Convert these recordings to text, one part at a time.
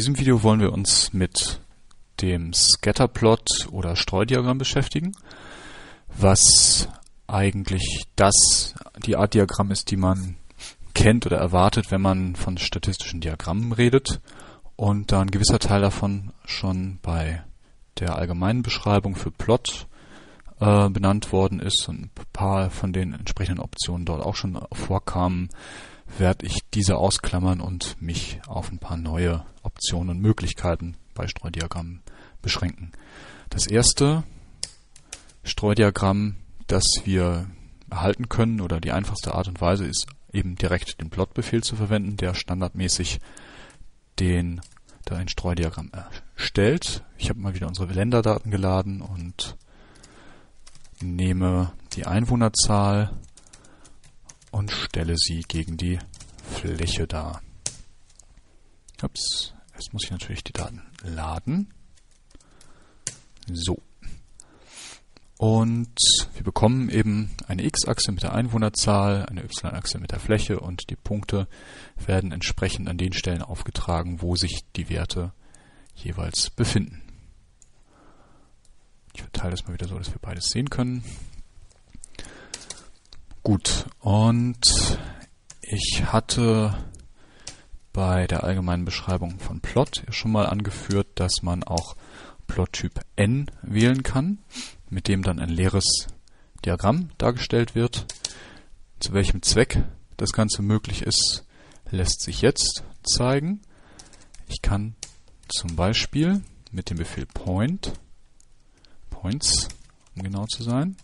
diesem Video wollen wir uns mit dem Scatterplot oder Streudiagramm beschäftigen, was eigentlich die Art Diagramm ist, die man kennt oder erwartet, wenn man von statistischen Diagrammen redet, und da ein gewisser Teil davon schon bei der allgemeinen Beschreibung für Plot benannt worden ist und ein paar von den entsprechenden Optionen dort auch schon vorkamen, werde ich diese ausklammern und mich auf ein paar neue Optionen und Möglichkeiten bei Streudiagrammen beschränken. Das erste Streudiagramm, das wir erhalten können, oder die einfachste Art und Weise, ist eben direkt den Plotbefehl zu verwenden, der standardmäßig ein Streudiagramm erstellt. Ich habe mal wieder unsere Länderdaten geladen und nehme die Einwohnerzahl und stelle sie gegen die Fläche dar. Ups, jetzt muss ich natürlich die Daten laden. So. Und wir bekommen eben eine X-Achse mit der Einwohnerzahl, eine Y-Achse mit der Fläche, und die Punkte werden entsprechend an den Stellen aufgetragen, wo sich die Werte jeweils befinden. Ich verteile das mal wieder so, dass wir beides sehen können. Gut, und ich hatte bei der allgemeinen Beschreibung von Plot schon mal angeführt, dass man auch Plottyp N wählen kann, mit dem dann ein leeres Diagramm dargestellt wird. Zu welchem Zweck das Ganze möglich ist, lässt sich jetzt zeigen. Ich kann zum Beispiel mit dem Befehl points, um genau zu sein,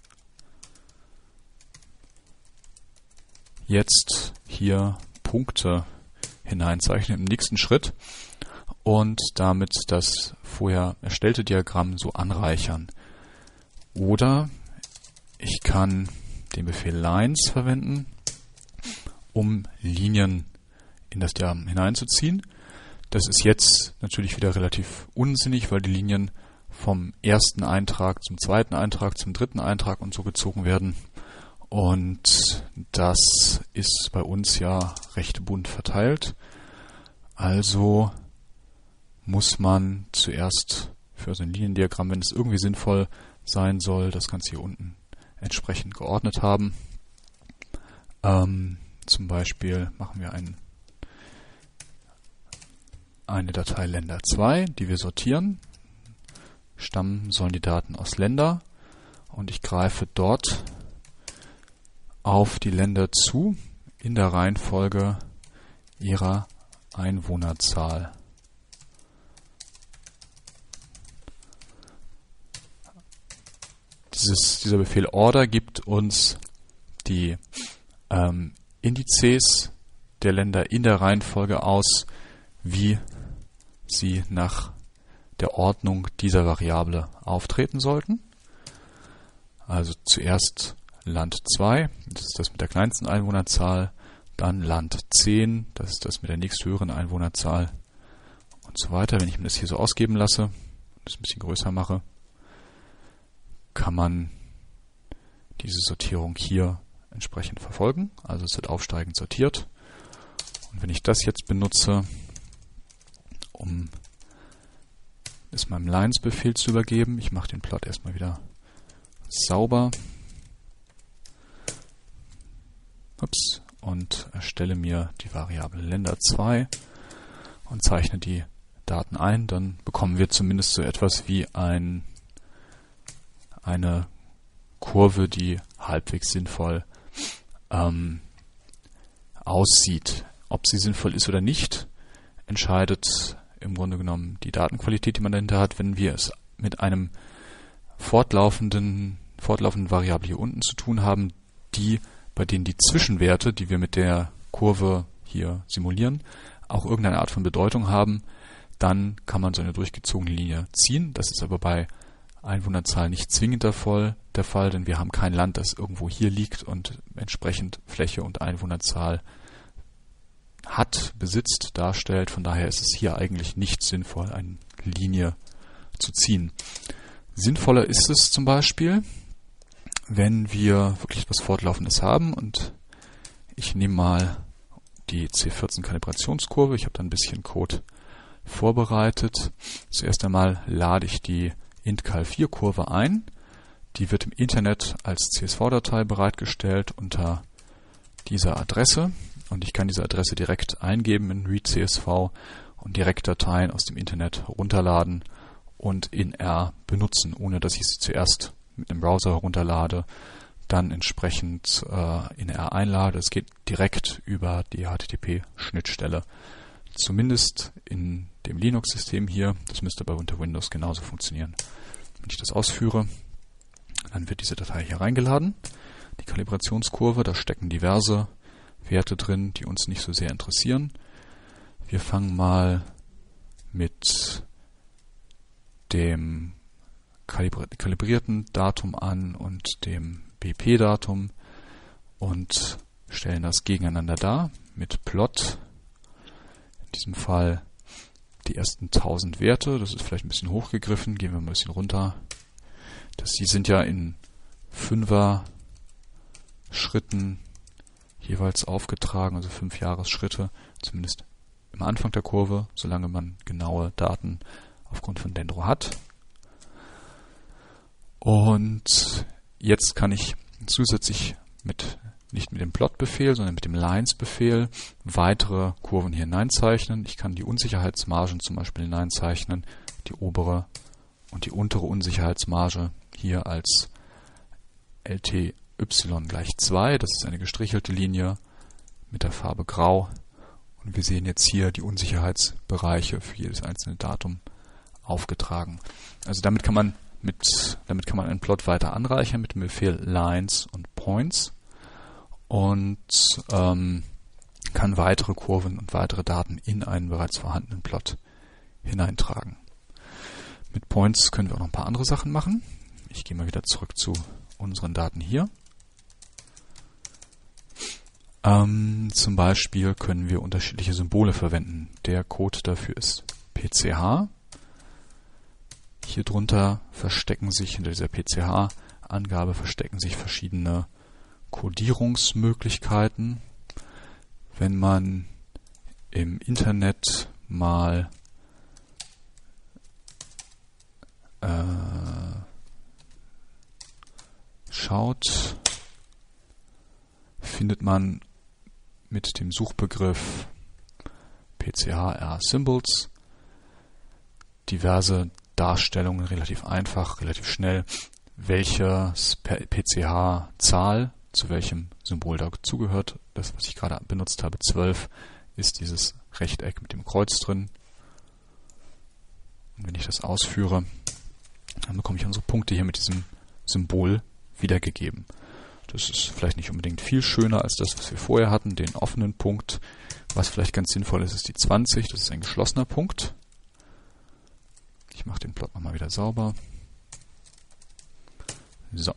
jetzt hier Punkte hineinzeichnen im nächsten Schritt und damit das vorher erstellte Diagramm so anreichern. Oder ich kann den Befehl lines verwenden, um Linien in das Diagramm hineinzuziehen. Das ist jetzt natürlich wieder relativ unsinnig, weil die Linien vom ersten Eintrag zum zweiten Eintrag zum dritten Eintrag und so gezogen werden. Und das ist bei uns ja recht bunt verteilt. Also muss man zuerst für so ein Liniendiagramm, wenn es irgendwie sinnvoll sein soll, das Ganze hier unten entsprechend geordnet haben. Zum Beispiel machen wir eine Datei Länder2, die wir sortieren. Stammen sollen die Daten aus Länder, und ich greife dort auf die Länder zu in der Reihenfolge ihrer Einwohnerzahl. Dieser Befehl order gibt uns die Indizes der Länder in der Reihenfolge aus, wie sie nach der Ordnung dieser Variable auftreten sollten. Also zuerst Land 2, das ist das mit der kleinsten Einwohnerzahl, dann Land 10, das ist das mit der nächsthöheren Einwohnerzahl und so weiter. Wenn ich mir das hier so ausgeben lasse und das ein bisschen größer mache, kann man diese Sortierung hier entsprechend verfolgen. Also es wird aufsteigend sortiert. Und wenn ich das jetzt benutze, um es meinem Lines-Befehl zu übergeben, ich mache den Plot erstmal wieder sauber, und erstelle mir die Variable Länder2 und zeichne die Daten ein, dann bekommen wir zumindest so etwas wie eine Kurve, die halbwegs sinnvoll aussieht. Ob sie sinnvoll ist oder nicht, entscheidet im Grunde genommen die Datenqualität, die man dahinter hat. Wenn wir es mit einem fortlaufenden Variable hier unten zu tun haben, bei denen die Zwischenwerte, die wir mit der Kurve hier simulieren, auch irgendeine Art von Bedeutung haben, dann kann man so eine durchgezogene Linie ziehen. Das ist aber bei Einwohnerzahl nicht zwingend der Fall, denn wir haben kein Land, das irgendwo hier liegt und entsprechend Fläche und Einwohnerzahl besitzt, darstellt. Von daher ist es hier eigentlich nicht sinnvoll, eine Linie zu ziehen. Sinnvoller ist es zum Beispiel, wenn wir wirklich etwas Fortlaufendes haben, und ich nehme mal die C14 Kalibrationskurve. Ich habe da ein bisschen Code vorbereitet. Zuerst einmal lade ich die int-cal4-Kurve ein. Die wird im Internet als CSV-Datei bereitgestellt unter dieser Adresse. Und ich kann diese Adresse direkt eingeben in read.csv und direkt Dateien aus dem Internet runterladen und in R benutzen, ohne dass ich sie zuerst mit einem Browser herunterlade, dann entsprechend in R einlade. Es geht direkt über die HTTP-Schnittstelle. Zumindest in dem Linux-System hier. Das müsste aber unter Windows genauso funktionieren. Wenn ich das ausführe, dann wird diese Datei hier reingeladen. Die Kalibrationskurve, da stecken diverse Werte drin, die uns nicht so sehr interessieren. Wir fangen mal mit dem kalibrierten Datum an und dem BP-Datum und stellen das gegeneinander dar mit Plot. In diesem Fall die ersten 1000 Werte. Das ist vielleicht ein bisschen hochgegriffen. Gehen wir mal ein bisschen runter. Die sind ja in 5er Schritten jeweils aufgetragen, also 5 Jahresschritte, zumindest am Anfang der Kurve, solange man genaue Daten aufgrund von Dendro hat. Und jetzt kann ich zusätzlich nicht mit dem Plot-Befehl, sondern mit dem Lines-Befehl weitere Kurven hier hineinzeichnen. Ich kann die Unsicherheitsmargen zum Beispiel hineinzeichnen, die obere und die untere Unsicherheitsmarge hier als LTY gleich 2. Das ist eine gestrichelte Linie mit der Farbe Grau. Und wir sehen jetzt hier die Unsicherheitsbereiche für jedes einzelne Datum aufgetragen. Also damit kann man einen Plot weiter anreichern mit dem Befehl Lines und Points und kann weitere Kurven und weitere Daten in einen bereits vorhandenen Plot hineintragen. Mit Points können wir auch noch ein paar andere Sachen machen. Ich gehe mal wieder zurück zu unseren Daten hier. Zum Beispiel können wir unterschiedliche Symbole verwenden. Der Code dafür ist PCH. Hier drunter verstecken sich, hinter dieser PCH-Angabe verstecken sich verschiedene Codierungsmöglichkeiten. Wenn man im Internet mal schaut, findet man mit dem Suchbegriff PCH-R Symbols diverse Darstellungen, relativ einfach, relativ schnell, welche PCH-Zahl zu welchem Symbol dazugehört. Das, was ich gerade benutzt habe, 12, ist dieses Rechteck mit dem Kreuz drin. Und wenn ich das ausführe, dann bekomme ich unsere Punkte hier mit diesem Symbol wiedergegeben. Das ist vielleicht nicht unbedingt viel schöner als das, was wir vorher hatten, den offenen Punkt. Was vielleicht ganz sinnvoll ist, ist die 20. Das ist ein geschlossener Punkt. Ich mache den Plot nochmal wieder sauber. So.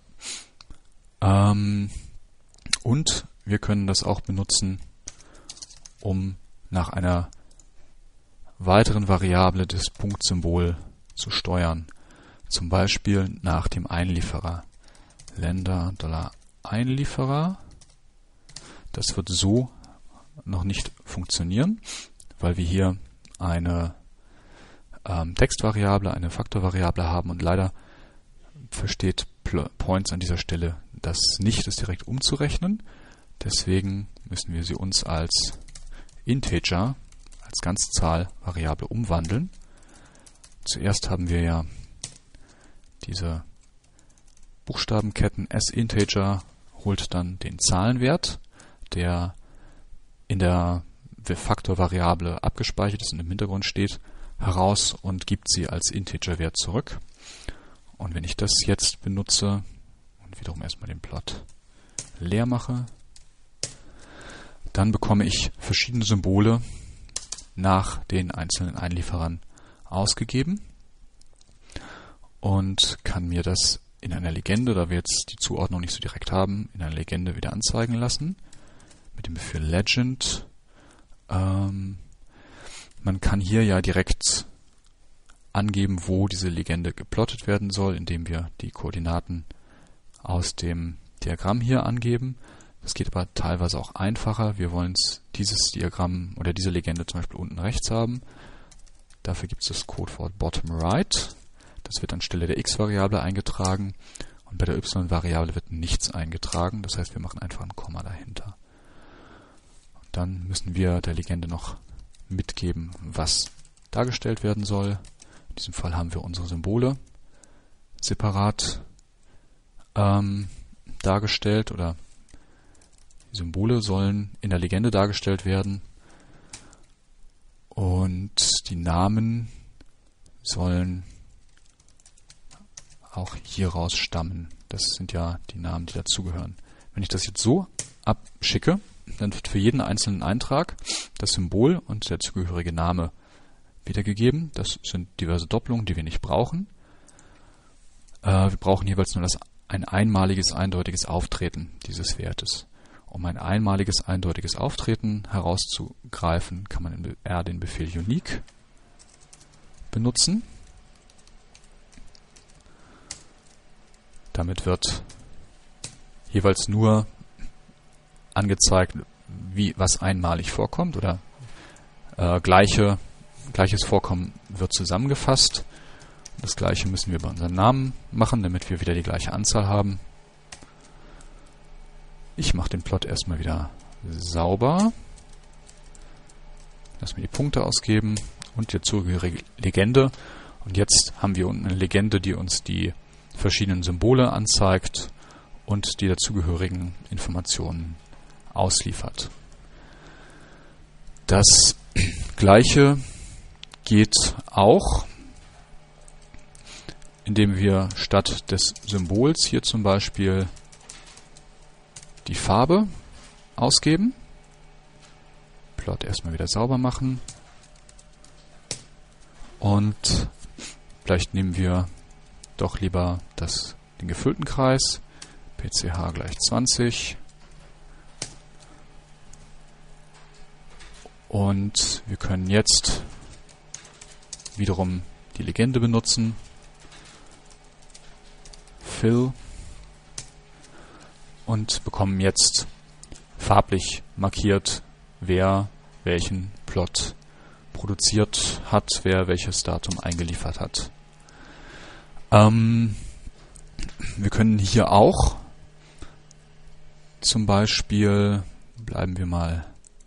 Und wir können das auch benutzen, um nach einer weiteren Variable das Punktsymbol zu steuern. Zum Beispiel nach dem Einlieferer. Länder $Einlieferer. Das wird so noch nicht funktionieren, weil wir hier eine Textvariable, eine Faktorvariable haben und leider versteht Points an dieser Stelle das nicht, das direkt umzurechnen. Deswegen müssen wir sie uns als Integer, als Ganzzahlvariable umwandeln. Zuerst haben wir ja diese Buchstabenketten. S-Integer holt dann den Zahlenwert, der in der Faktorvariable abgespeichert ist und im Hintergrund steht, heraus und gibt sie als Integerwert zurück. Und wenn ich das jetzt benutze und wiederum erstmal den Plot leer mache, dann bekomme ich verschiedene Symbole nach den einzelnen Einlieferern ausgegeben und kann mir das in einer Legende, da wir jetzt die Zuordnung nicht so direkt haben, in einer Legende wieder anzeigen lassen. Mit dem Befehl Legend. Man kann hier ja direkt angeben, wo diese Legende geplottet werden soll, indem wir die Koordinaten aus dem Diagramm hier angeben. Das geht aber teilweise auch einfacher. Wir wollen dieses Diagramm oder diese Legende zum Beispiel unten rechts haben. Dafür gibt es das Codewort bottom right. Das wird anstelle der x-Variable eingetragen. Und bei der y-Variable wird nichts eingetragen. Das heißt, wir machen einfach ein Komma dahinter. Und dann müssen wir der Legende noch mitgeben, was dargestellt werden soll. In diesem Fall haben wir unsere Symbole separat dargestellt, oder die Symbole sollen in der Legende dargestellt werden. Und die Namen sollen auch hier raus stammen. Das sind ja die Namen, die dazugehören. Wenn ich das jetzt so abschicke, dann wird für jeden einzelnen Eintrag das Symbol und der zugehörige Name wiedergegeben. Das sind diverse Doppelungen, die wir nicht brauchen. Wir brauchen jeweils nur ein einmaliges, eindeutiges Auftreten dieses Wertes. Um ein einmaliges, eindeutiges Auftreten herauszugreifen, kann man in R den Befehl unique benutzen. Damit wird jeweils nur angezeigt, was einmalig vorkommt, oder gleiches Vorkommen wird zusammengefasst. Das gleiche müssen wir bei unserem Namen machen, damit wir wieder die gleiche Anzahl haben. Ich mache den Plot erstmal wieder sauber. Lass mir die Punkte ausgeben und die zugehörige Legende. Und jetzt haben wir unten eine Legende, die uns die verschiedenen Symbole anzeigt und die dazugehörigen Informationen ausliefert. Das gleiche geht auch, indem wir statt des Symbols hier zum Beispiel die Farbe ausgeben. Plot erstmal wieder sauber machen. Und vielleicht nehmen wir doch lieber den gefüllten Kreis. PCH gleich 20. Und wir können jetzt wiederum die Legende benutzen. Fill. Und bekommen jetzt farblich markiert, wer welchen Plot produziert hat, wer welches Datum eingeliefert hat. Wir können hier auch zum Beispiel, bleiben wir mal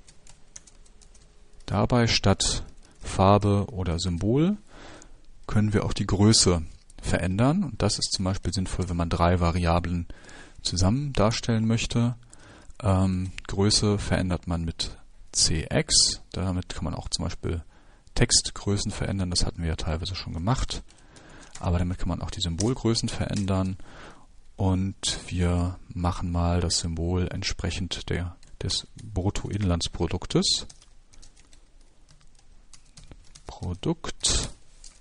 dabei, statt Farbe oder Symbol können wir auch die Größe verändern. Und das ist zum Beispiel sinnvoll, wenn man 3 Variablen zusammen darstellen möchte. Größe verändert man mit CX. Damit kann man auch zum Beispiel Textgrößen verändern. Das hatten wir ja teilweise schon gemacht. Aber damit kann man auch die Symbolgrößen verändern. Und wir machen mal das Symbol entsprechend des Bruttoinlandsproduktes. Produkt.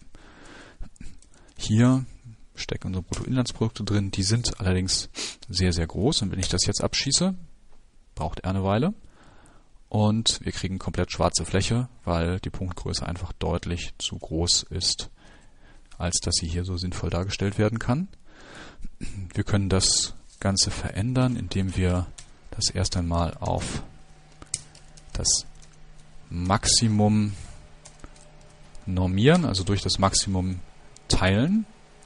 Hier stecken unsere Bruttoinlandsprodukte drin. Die sind allerdings sehr, sehr groß. Und wenn ich das jetzt abschieße, braucht er eine Weile. Und wir kriegen komplett schwarze Fläche, weil die Punktgröße einfach deutlich zu groß ist, als dass sie hier so sinnvoll dargestellt werden kann. Wir können das Ganze verändern, indem wir das erst einmal auf das Maximum normieren, also durch das Maximum teilen.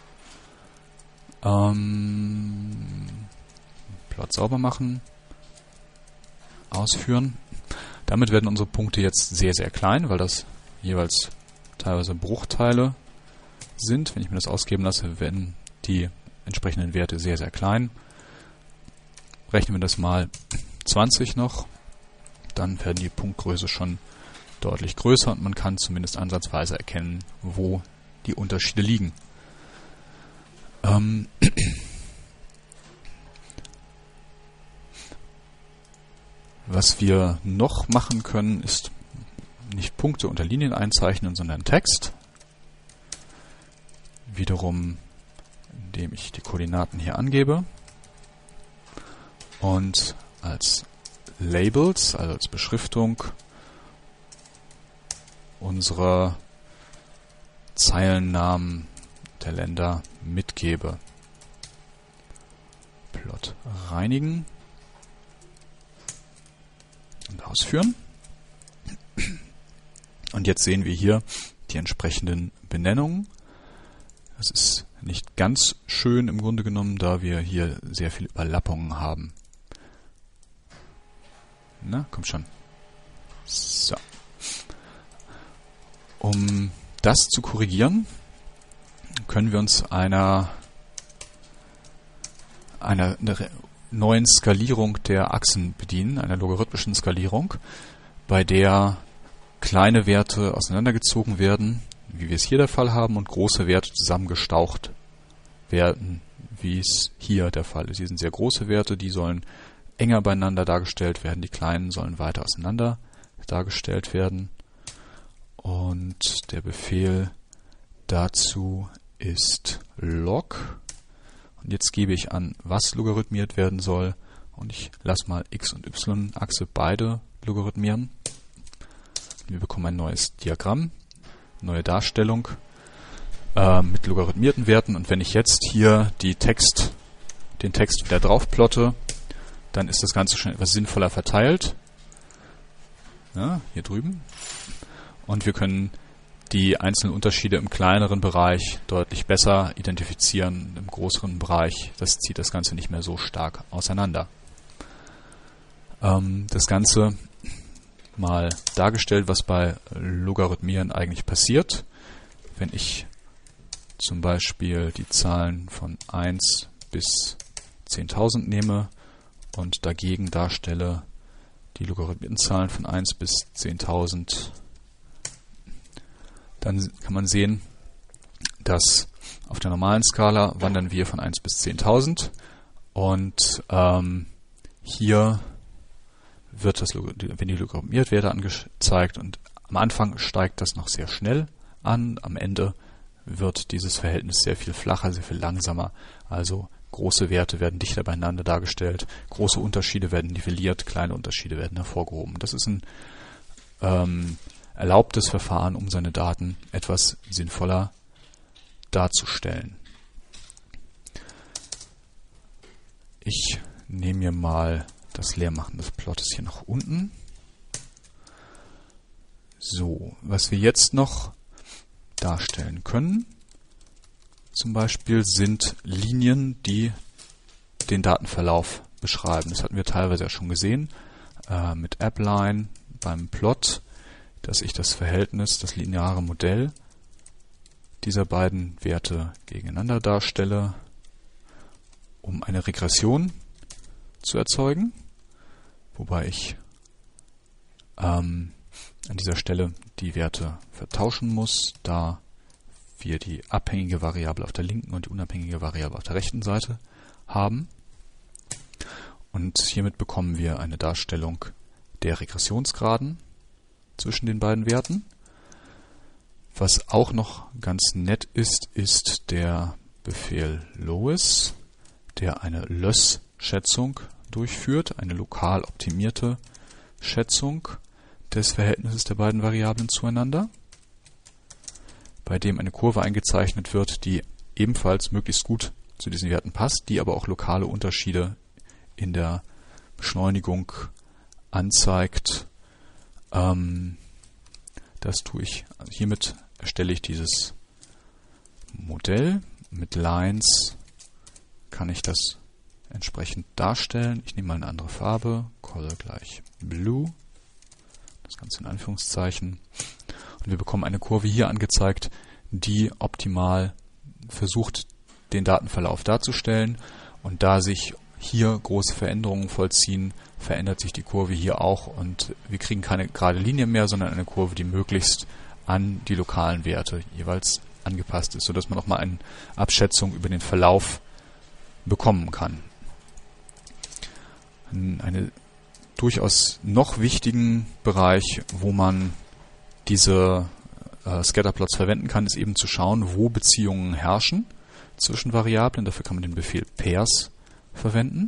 Plot sauber machen, ausführen. Damit werden unsere Punkte jetzt sehr, sehr klein, weil das jeweils teilweise Bruchteile sind. Wenn ich mir das ausgeben lasse, werden die entsprechenden Werte sehr, sehr klein. Rechnen wir das mal 20 noch, dann werden die Punktgröße schon deutlich größer und man kann zumindest ansatzweise erkennen, wo die Unterschiede liegen. Was wir noch machen können, ist nicht Punkte unter Linien einzeichnen, sondern Text. Wiederum, indem ich die Koordinaten hier angebe und als Labels, also als Beschriftung, unsere Zeilennamen der Länder mitgebe. Plot reinigen und ausführen. Und jetzt sehen wir hier die entsprechenden Benennungen. Das ist nicht ganz schön im Grunde genommen, da wir hier sehr viele Überlappungen haben. Na, kommt schon. So. Um das zu korrigieren, können wir uns einer neuen Skalierung der Achsen bedienen, einer logarithmischen Skalierung, bei der kleine Werte auseinandergezogen werden, wie wir es hier der Fall haben, und große Werte zusammengestaucht werden, wie es hier der Fall ist. Hier sind sehr große Werte, die sollen enger beieinander dargestellt werden, die kleinen sollen weiter auseinander dargestellt werden. Und der Befehl dazu ist log. Und jetzt gebe ich an, was logarithmiert werden soll. Und ich lasse mal x- und y-Achse beide logarithmieren. Wir bekommen ein neues Diagramm, neue Darstellung mit logarithmierten Werten. Und wenn ich jetzt hier den Text wieder drauf plotte, dann ist das Ganze schon etwas sinnvoller verteilt. Ja, hier drüben. Und wir können die einzelnen Unterschiede im kleineren Bereich deutlich besser identifizieren. Im größeren Bereich, das zieht das Ganze nicht mehr so stark auseinander. Das Ganze mal dargestellt, was bei Logarithmieren eigentlich passiert. Wenn ich zum Beispiel die Zahlen von 1 bis 10.000 nehme und dagegen darstelle die logarithmierten Zahlen von 1 bis 10.000, dann kann man sehen, dass auf der normalen Skala wandern wir von 1 bis 10.000 und hier werden die Logarithmierwerte angezeigt und am Anfang steigt das noch sehr schnell an, am Ende wird dieses Verhältnis sehr viel flacher, sehr viel langsamer, also große Werte werden dichter beieinander dargestellt, große Unterschiede werden nivelliert, kleine Unterschiede werden hervorgehoben. Das ist ein erlaubtes Verfahren, um seine Daten etwas sinnvoller darzustellen. Ich nehme mir mal das Leermachen des Plottes hier nach unten. So, was wir jetzt noch darstellen können, zum Beispiel sind Linien, die den Datenverlauf beschreiben. Das hatten wir teilweise ja schon gesehen mit Appline beim Plot, dass ich das Verhältnis, das lineare Modell dieser beiden Werte gegeneinander darstelle, um eine Regression zu erzeugen, wobei ich an dieser Stelle die Werte vertauschen muss, da wir die abhängige Variable auf der linken und die unabhängige Variable auf der rechten Seite haben. Und hiermit bekommen wir eine Darstellung der Regressionsgraden zwischen den beiden Werten. Was auch noch ganz nett ist, ist der Befehl LOES, der eine LÖS-Schätzung durchführt, eine lokal optimierte Schätzung des Verhältnisses der beiden Variablen zueinander, bei dem eine Kurve eingezeichnet wird, die ebenfalls möglichst gut zu diesen Werten passt, die aber auch lokale Unterschiede in der Beschleunigung anzeigt. Das tue ich. Also hiermit erstelle ich dieses Modell. Mit Lines kann ich das entsprechend darstellen. Ich nehme mal eine andere Farbe, Color gleich Blue, das Ganze in Anführungszeichen. Und wir bekommen eine Kurve hier angezeigt, die optimal versucht, den Datenverlauf darzustellen. Und da sich hier große Veränderungen vollziehen, verändert sich die Kurve hier auch und wir kriegen keine gerade Linie mehr, sondern eine Kurve, die möglichst an die lokalen Werte jeweils angepasst ist, sodass man auch mal eine Abschätzung über den Verlauf bekommen kann. Einen durchaus noch wichtigen Bereich, wo man diese Scatterplots verwenden kann, ist eben zu schauen, wo Beziehungen herrschen zwischen Variablen. Dafür kann man den Befehl pairs verwenden.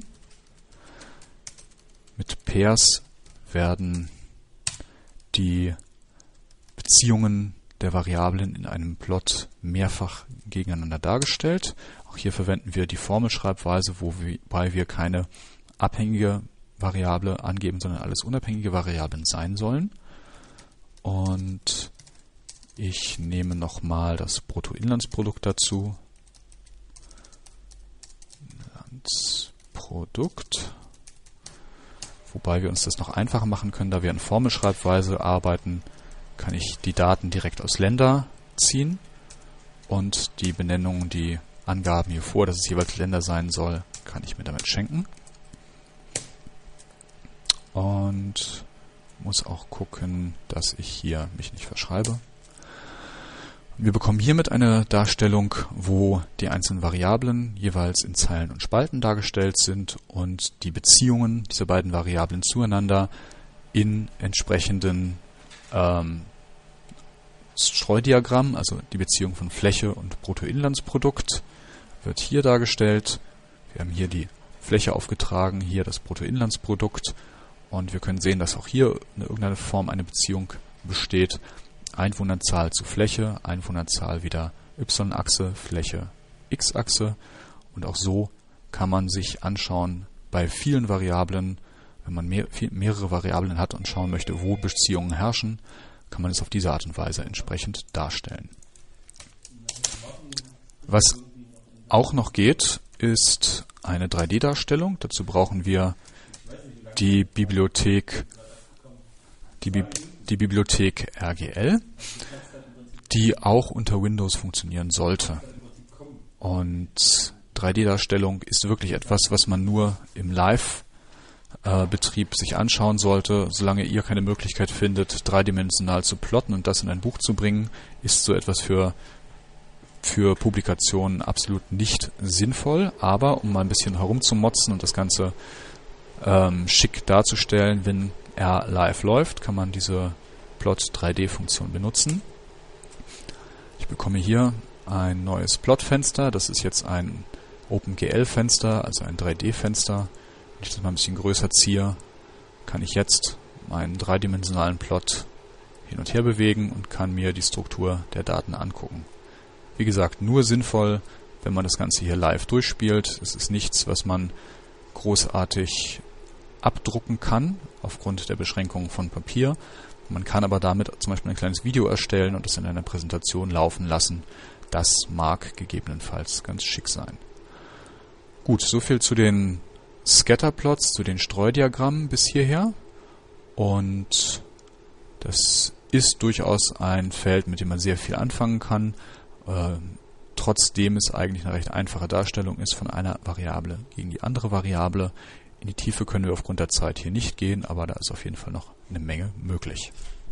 Mit pairs werden die Beziehungen der Variablen in einem Plot mehrfach gegeneinander dargestellt. Auch hier verwenden wir die Formelschreibweise, wobei wir keine abhängige Variable angeben, sondern alles unabhängige Variablen sein sollen. Und Ich nehme nochmal das Bruttoinlandsprodukt dazu. Produkt, wobei wir uns das noch einfacher machen können, da wir in Formelschreibweise arbeiten, kann ich die Daten direkt aus Länder ziehen und die Benennungen, die Angaben hier vor, dass es jeweils Länder sein soll, kann ich mir damit schenken. Und muss auch gucken, dass ich hier mich nicht verschreibe. Wir bekommen hiermit eine Darstellung, wo die einzelnen Variablen jeweils in Zeilen und Spalten dargestellt sind und die Beziehungen dieser beiden Variablen zueinander in entsprechenden Streudiagrammen, also die Beziehung von Fläche und Bruttoinlandsprodukt, wird hier dargestellt. Wir haben hier die Fläche aufgetragen, hier das Bruttoinlandsprodukt und wir können sehen, dass auch hier in irgendeiner Form eine Beziehung besteht. Einwohnerzahl zu Fläche, Einwohnerzahl wieder y-Achse, Fläche x-Achse. Und auch so kann man sich anschauen, bei vielen Variablen, wenn man mehrere Variablen hat und schauen möchte, wo Beziehungen herrschen, kann man es auf diese Art und Weise entsprechend darstellen. Was auch noch geht, ist eine 3D-Darstellung. Dazu brauchen wir die Bibliothek RGL, die auch unter Windows funktionieren sollte. Und 3D-Darstellung ist wirklich etwas, was man nur im Live-Betrieb sich anschauen sollte. Solange ihr keine Möglichkeit findet, dreidimensional zu plotten und das in ein Buch zu bringen, ist so etwas für Publikationen absolut nicht sinnvoll. Aber um mal ein bisschen herumzumotzen und das Ganze schick darzustellen, wenn er live läuft, kann man diese Plot-3D-Funktion benutzen. Ich bekomme hier ein neues Plot-Fenster. Das ist jetzt ein OpenGL-Fenster, also ein 3D-Fenster. Wenn ich das mal ein bisschen größer ziehe, kann ich jetzt meinen dreidimensionalen Plot hin und her bewegen und kann mir die Struktur der Daten angucken. Wie gesagt, nur sinnvoll, wenn man das Ganze hier live durchspielt. Es ist nichts, was man großartig abdrucken kann, aufgrund der Beschränkungen von Papier. Man kann aber damit zum Beispiel ein kleines Video erstellen und es in einer Präsentation laufen lassen. Das mag gegebenenfalls ganz schick sein. Gut, soviel zu den Scatterplots, zu den Streudiagrammen bis hierher. Und das ist durchaus ein Feld, mit dem man sehr viel anfangen kann, trotzdem es eigentlich eine recht einfache Darstellung ist von einer Variable gegen die andere Variable. In die Tiefe können wir aufgrund der Zeit hier nicht gehen, aber da ist auf jeden Fall noch eine Menge möglich.